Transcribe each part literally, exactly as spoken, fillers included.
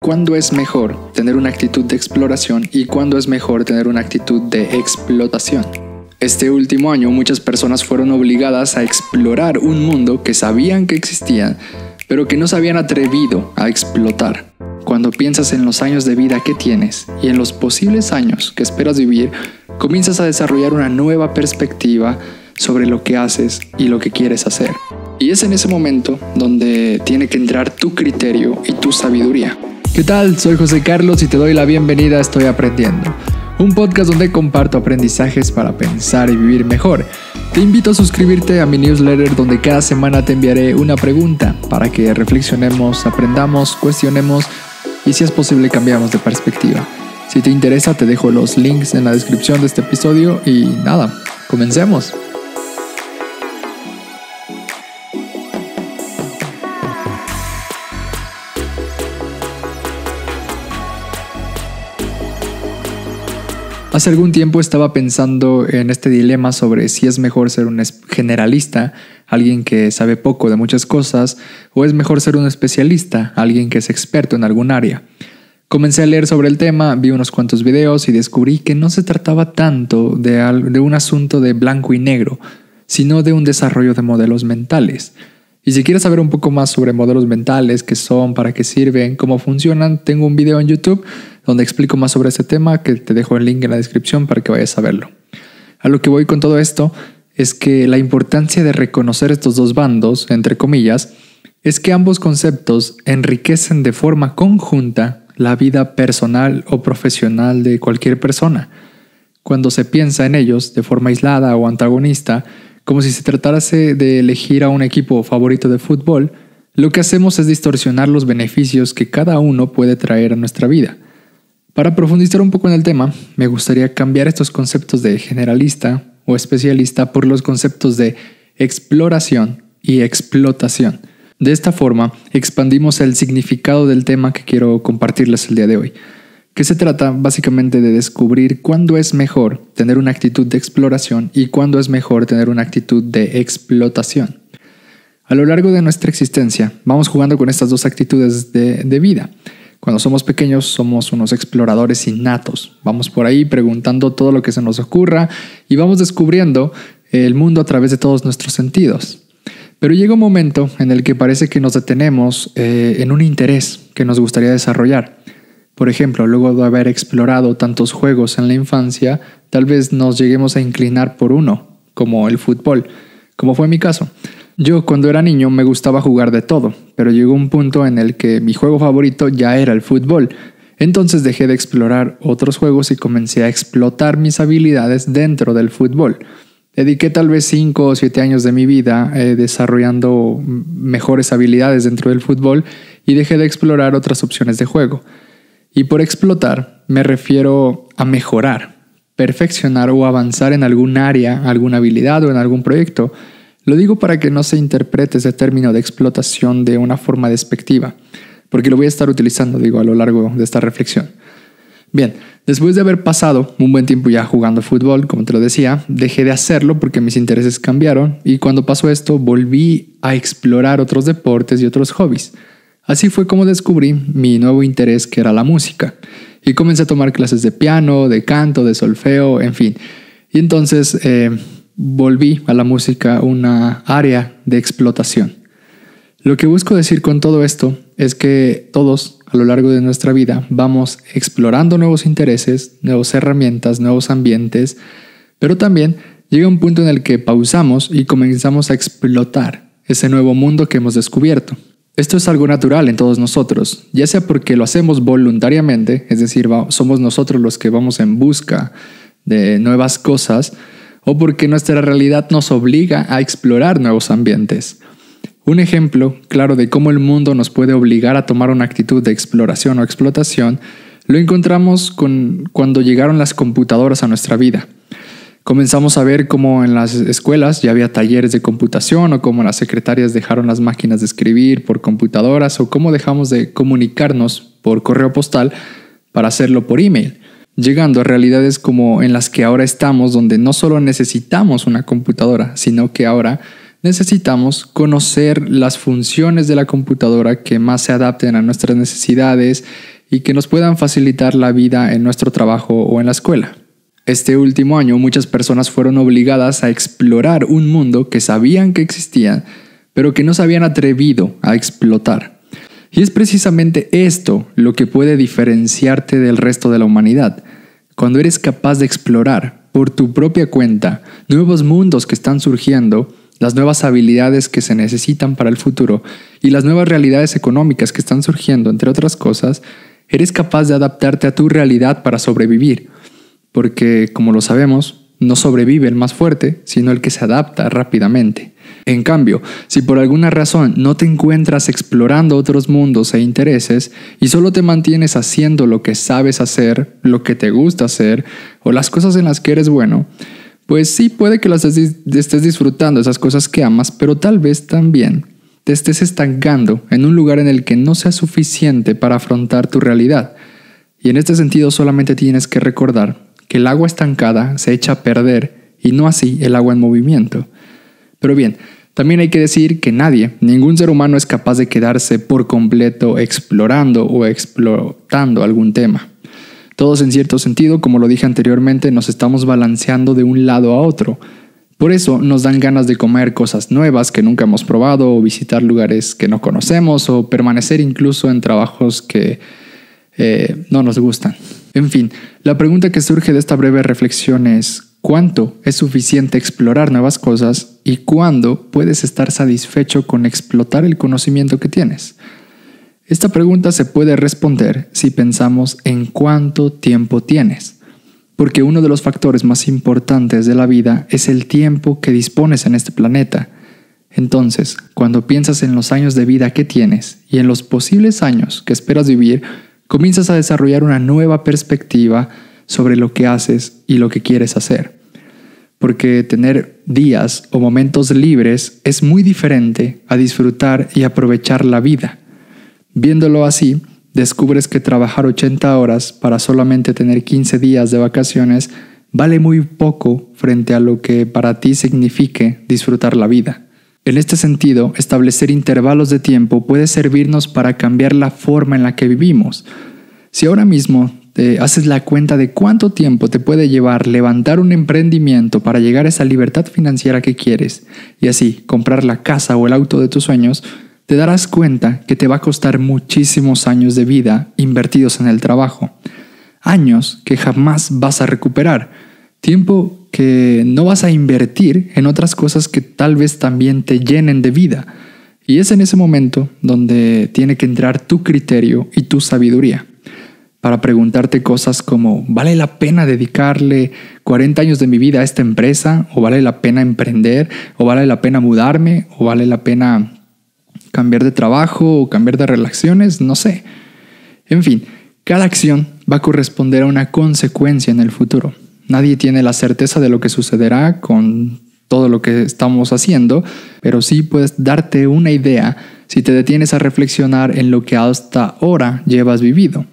¿Cuándo es mejor tener una actitud de exploración y cuándo es mejor tener una actitud de explotación? Este último año muchas personas fueron obligadas a explorar un mundo que sabían que existía, pero que no se habían atrevido a explotar. Cuando piensas en los años de vida que tienes y en los posibles años que esperas vivir, comienzas a desarrollar una nueva perspectiva sobre lo que haces y lo que quieres hacer. Y es en ese momento donde tiene que entrar tu criterio y tu sabiduría. ¿Qué tal? Soy José Carlos y te doy la bienvenida a Estoy Aprendiendo, un podcast donde comparto aprendizajes para pensar y vivir mejor. Te invito a suscribirte a mi newsletter donde cada semana te enviaré una pregunta para que reflexionemos, aprendamos, cuestionemos y si es posible cambiamos de perspectiva. Si te interesa te dejo los links en la descripción de este episodio y nada, comencemos. Hace algún tiempo estaba pensando en este dilema sobre si es mejor ser un generalista, alguien que sabe poco de muchas cosas, o es mejor ser un especialista, alguien que es experto en algún área. Comencé a leer sobre el tema, vi unos cuantos videos y descubrí que no se trataba tanto de, de un asunto de blanco y negro, sino de un desarrollo de modelos mentales. Y si quieres saber un poco más sobre modelos mentales, qué son, para qué sirven, cómo funcionan, tengo un video en YouTube donde explico más sobre este tema que te dejo el link en la descripción para que vayas a verlo. A lo que voy con todo esto es que la importancia de reconocer estos dos bandos, entre comillas, es que ambos conceptos enriquecen de forma conjunta la vida personal o profesional de cualquier persona. Cuando se piensa en ellos de forma aislada o antagonista, como si se tratase de elegir a un equipo favorito de fútbol, lo que hacemos es distorsionar los beneficios que cada uno puede traer a nuestra vida. Para profundizar un poco en el tema, me gustaría cambiar estos conceptos de generalista o especialista por los conceptos de exploración y explotación. De esta forma, expandimos el significado del tema que quiero compartirles el día de hoy, que se trata básicamente de descubrir cuándo es mejor tener una actitud de exploración y cuándo es mejor tener una actitud de explotación. A lo largo de nuestra existencia, vamos jugando con estas dos actitudes de, de vida. Cuando somos pequeños somos unos exploradores innatos. Vamos por ahí preguntando todo lo que se nos ocurra y vamos descubriendo el mundo a través de todos nuestros sentidos. Pero llega un momento en el que parece que nos detenemos eh, en un interés que nos gustaría desarrollar. Por ejemplo, luego de haber explorado tantos juegos en la infancia, tal vez nos lleguemos a inclinar por uno, como el fútbol, como fue mi caso. Yo cuando era niño me gustaba jugar de todo, pero llegó un punto en el que mi juego favorito ya era el fútbol. Entonces dejé de explorar otros juegos y comencé a explotar mis habilidades dentro del fútbol. Dediqué tal vez cinco o siete años de mi vida eh, desarrollando mejores habilidades dentro del fútbol y dejé de explorar otras opciones de juego. Y por explotar me refiero a mejorar, perfeccionar o avanzar en algún área, alguna habilidad o en algún proyecto. Lo digo para que no se interprete ese término de explotación de una forma despectiva, porque lo voy a estar utilizando, digo, a lo largo de esta reflexión. Bien, después de haber pasado un buen tiempo ya jugando fútbol, como te lo decía, dejé de hacerlo porque mis intereses cambiaron y cuando pasó esto volví a explorar otros deportes y otros hobbies. Así fue como descubrí mi nuevo interés, que era la música, y comencé a tomar clases de piano, de canto, de solfeo, en fin. Y entonces eh, volví a la música una área de explotación. Lo que busco decir con todo esto es que todos a lo largo de nuestra vida vamos explorando nuevos intereses, nuevas herramientas, nuevos ambientes, pero también llega un punto en el que pausamos y comenzamos a explotar ese nuevo mundo que hemos descubierto. Esto es algo natural en todos nosotros, ya sea porque lo hacemos voluntariamente, es decir, somos nosotros los que vamos en busca de nuevas cosas, o porque nuestra realidad nos obliga a explorar nuevos ambientes. Un ejemplo claro de cómo el mundo nos puede obligar a tomar una actitud de exploración o explotación lo encontramos con cuando llegaron las computadoras a nuestra vida. Comenzamos a ver cómo en las escuelas ya había talleres de computación o cómo las secretarias dejaron las máquinas de escribir por computadoras o cómo dejamos de comunicarnos por correo postal para hacerlo por email. Llegando a realidades como en las que ahora estamos, donde no solo necesitamos una computadora, sino que ahora necesitamos conocer las funciones de la computadora que más se adapten a nuestras necesidades y que nos puedan facilitar la vida en nuestro trabajo o en la escuela. Este último año muchas personas fueron obligadas a explorar un mundo que sabían que existía, pero que no se habían atrevido a explotar. Y es precisamente esto lo que puede diferenciarte del resto de la humanidad. Cuando eres capaz de explorar por tu propia cuenta nuevos mundos que están surgiendo, las nuevas habilidades que se necesitan para el futuro y las nuevas realidades económicas que están surgiendo, entre otras cosas, eres capaz de adaptarte a tu realidad para sobrevivir. Porque, como lo sabemos, no sobrevive el más fuerte, sino el que se adapta rápidamente. En cambio, si por alguna razón no te encuentras explorando otros mundos e intereses y solo te mantienes haciendo lo que sabes hacer, lo que te gusta hacer o las cosas en las que eres bueno, pues sí puede que las estés disfrutando esas cosas que amas, pero tal vez también te estés estancando en un lugar en el que no sea suficiente para afrontar tu realidad. Y en este sentido solamente tienes que recordar que el agua estancada se echa a perder y no así el agua en movimiento. Pero bien, también hay que decir que nadie, ningún ser humano es capaz de quedarse por completo explorando o explotando algún tema. Todos en cierto sentido, como lo dije anteriormente, nos estamos balanceando de un lado a otro. Por eso nos dan ganas de comer cosas nuevas que nunca hemos probado o visitar lugares que no conocemos o permanecer incluso en trabajos que eh, no nos gustan. En fin, la pregunta que surge de esta breve reflexión es ¿cuánto es suficiente explorar nuevas cosas y cuándo puedes estar satisfecho con explotar el conocimiento que tienes? Esta pregunta se puede responder si pensamos en cuánto tiempo tienes, porque uno de los factores más importantes de la vida es el tiempo que dispones en este planeta. Entonces, cuando piensas en los años de vida que tienes y en los posibles años que esperas vivir, comienzas a desarrollar una nueva perspectiva sobre lo que haces y lo que quieres hacer. Porque tener días o momentos libres es muy diferente a disfrutar y aprovechar la vida. Viéndolo así, descubres que trabajar ochenta horas para solamente tener quince días de vacaciones vale muy poco frente a lo que para ti signifique disfrutar la vida. En este sentido, establecer intervalos de tiempo puede servirnos para cambiar la forma en la que vivimos. Si ahora mismo te haces la cuenta de cuánto tiempo te puede llevar levantar un emprendimiento para llegar a esa libertad financiera que quieres y así comprar la casa o el auto de tus sueños, te darás cuenta que te va a costar muchísimos años de vida invertidos en el trabajo. Años que jamás vas a recuperar. Tiempo que no vas a invertir en otras cosas que tal vez también te llenen de vida. Y es en ese momento donde tiene que entrar tu criterio y tu sabiduría para preguntarte cosas como ¿vale la pena dedicarle cuarenta años de mi vida a esta empresa? ¿O vale la pena emprender? ¿O vale la pena mudarme? ¿O vale la pena cambiar de trabajo o cambiar de relaciones? No sé. En fin, cada acción va a corresponder a una consecuencia en el futuro. Nadie tiene la certeza de lo que sucederá con todo lo que estamos haciendo, pero sí puedes darte una idea si te detienes a reflexionar en lo que hasta ahora llevas vivido.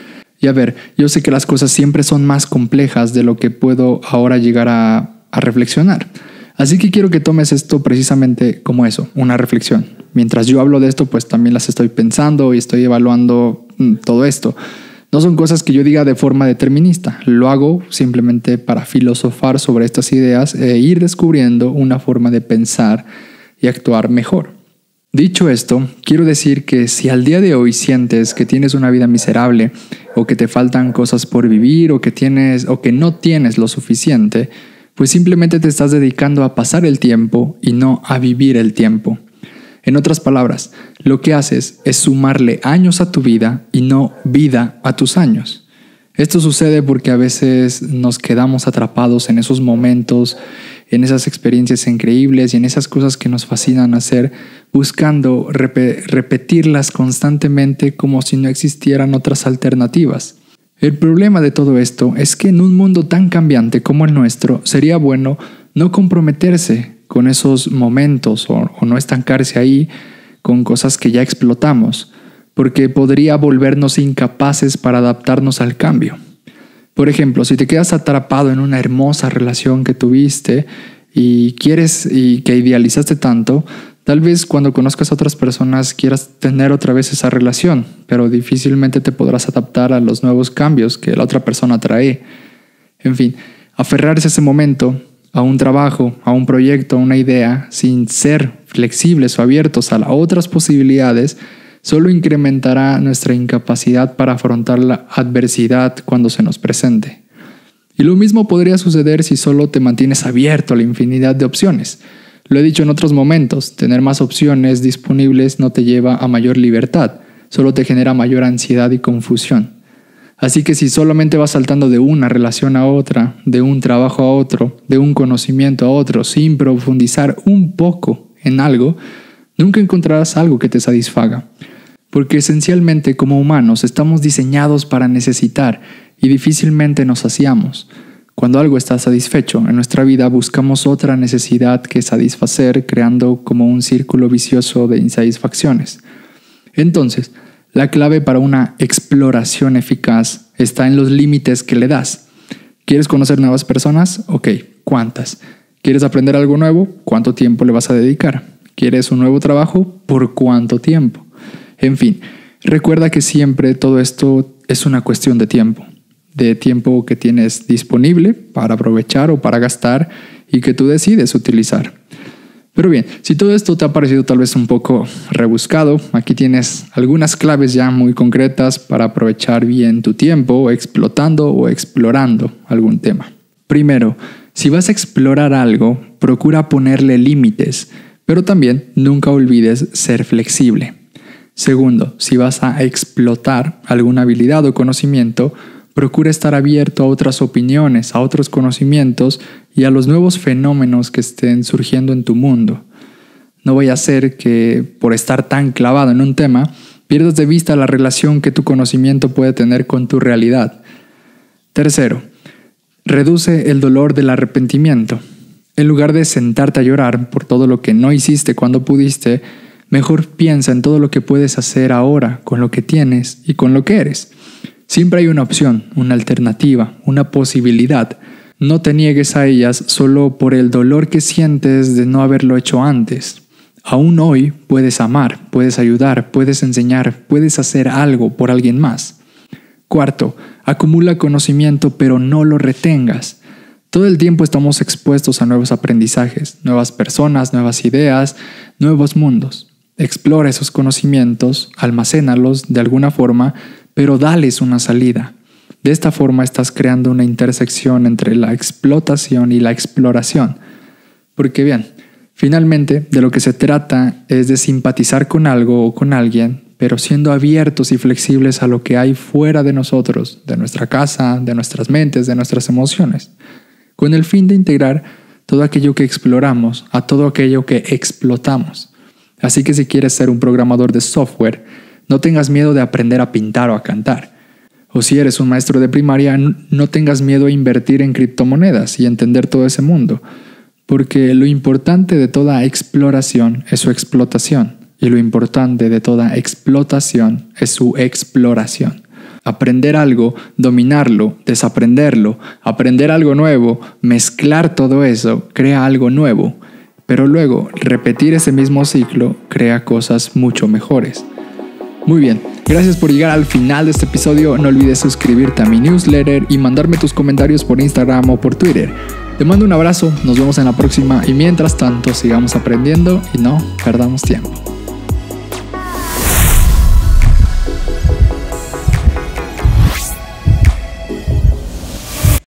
Y a ver, yo sé que las cosas siempre son más complejas de lo que puedo ahora llegar a, a reflexionar. Así que quiero que tomes esto precisamente como eso, una reflexión. Mientras yo hablo de esto, pues también las estoy pensando y estoy evaluando mmm, todo esto. No son cosas que yo diga de forma determinista. Lo hago simplemente para filosofar sobre estas ideas e ir descubriendo una forma de pensar y actuar mejor. Dicho esto, quiero decir que si al día de hoy sientes que tienes una vida miserable o que te faltan cosas por vivir o que tienes o que no tienes lo suficiente, pues simplemente te estás dedicando a pasar el tiempo y no a vivir el tiempo. En otras palabras, lo que haces es sumarle años a tu vida y no vida a tus años. Esto sucede porque a veces nos quedamos atrapados en esos momentos, en esas experiencias increíbles y en esas cosas que nos fascinan hacer, buscando rep- repetirlas constantemente como si no existieran otras alternativas. El problema de todo esto es que en un mundo tan cambiante como el nuestro, sería bueno no comprometerse con esos momentos o, o no estancarse ahí con cosas que ya explotamos, porque podría volvernos incapaces para adaptarnos al cambio. Por ejemplo, si te quedas atrapado en una hermosa relación que tuviste y quieres y que idealizaste tanto, Tal vez cuando conozcas a otras personas quieras tener otra vez esa relación, pero difícilmente te podrás adaptar a los nuevos cambios que la otra persona trae. En fin, aferrarse a ese momento, a un trabajo, a un proyecto, a una idea, sin ser flexibles o abiertos a las otras posibilidades, solo incrementará nuestra incapacidad para afrontar la adversidad cuando se nos presente. Y lo mismo podría suceder si solo te mantienes abierto a la infinidad de opciones. Lo he dicho en otros momentos, tener más opciones disponibles no te lleva a mayor libertad, solo te genera mayor ansiedad y confusión. Así que si solamente vas saltando de una relación a otra, de un trabajo a otro, de un conocimiento a otro, sin profundizar un poco en algo, nunca encontrarás algo que te satisfaga. Porque esencialmente como humanos estamos diseñados para necesitar y difícilmente nos saciamos. Cuando algo está satisfecho en nuestra vida buscamos otra necesidad que satisfacer, creando como un círculo vicioso de insatisfacciones. Entonces, la clave para una exploración eficaz está en los límites que le das. ¿Quieres conocer nuevas personas? Ok, ¿cuántas? ¿Quieres aprender algo nuevo? ¿Cuánto tiempo le vas a dedicar? ¿Quieres un nuevo trabajo? ¿Por cuánto tiempo? En fin, recuerda que siempre todo esto es una cuestión de tiempo. De tiempo que tienes disponible para aprovechar o para gastar y que tú decides utilizar. Pero bien, si todo esto te ha parecido tal vez un poco rebuscado, aquí tienes algunas claves ya muy concretas para aprovechar bien tu tiempo explotando o explorando algún tema. Primero, si vas a explorar algo, procura ponerle límites, pero también nunca olvides ser flexible. Segundo, si vas a explotar alguna habilidad o conocimiento, procura estar abierto a otras opiniones, a otros conocimientos y a los nuevos fenómenos que estén surgiendo en tu mundo. No vaya a ser que, por estar tan clavado en un tema, pierdas de vista la relación que tu conocimiento puede tener con tu realidad. Tercero, reduce el dolor del arrepentimiento. En lugar de sentarte a llorar por todo lo que no hiciste cuando pudiste, mejor piensa en todo lo que puedes hacer ahora con lo que tienes y con lo que eres. Siempre hay una opción, una alternativa, una posibilidad. No te niegues a ellas solo por el dolor que sientes de no haberlo hecho antes. Aún hoy puedes amar, puedes ayudar, puedes enseñar, puedes hacer algo por alguien más. Cuarto, acumula conocimiento pero no lo retengas. Todo el tiempo estamos expuestos a nuevos aprendizajes, nuevas personas, nuevas ideas, nuevos mundos. Explora esos conocimientos, almacénalos de alguna forma, pero dales una salida. De esta forma estás creando una intersección entre la explotación y la exploración. Porque bien, finalmente de lo que se trata es de simpatizar con algo o con alguien, pero siendo abiertos y flexibles a lo que hay fuera de nosotros, de nuestra casa, de nuestras mentes, de nuestras emociones, con el fin de integrar todo aquello que exploramos a todo aquello que explotamos. Así que si quieres ser un programador de software, no tengas miedo de aprender a pintar o a cantar. O si eres un maestro de primaria, no tengas miedo a invertir en criptomonedas y entender todo ese mundo. Porque lo importante de toda exploración es su explotación. Y lo importante de toda explotación es su exploración. Aprender algo, dominarlo, desaprenderlo, aprender algo nuevo, mezclar todo eso, crea algo nuevo. Pero luego, repetir ese mismo ciclo crea cosas mucho mejores. Muy bien, gracias por llegar al final de este episodio. No olvides suscribirte a mi newsletter y mandarme tus comentarios por Instagram o por Twitter. Te mando un abrazo, nos vemos en la próxima y mientras tanto sigamos aprendiendo y no perdamos tiempo.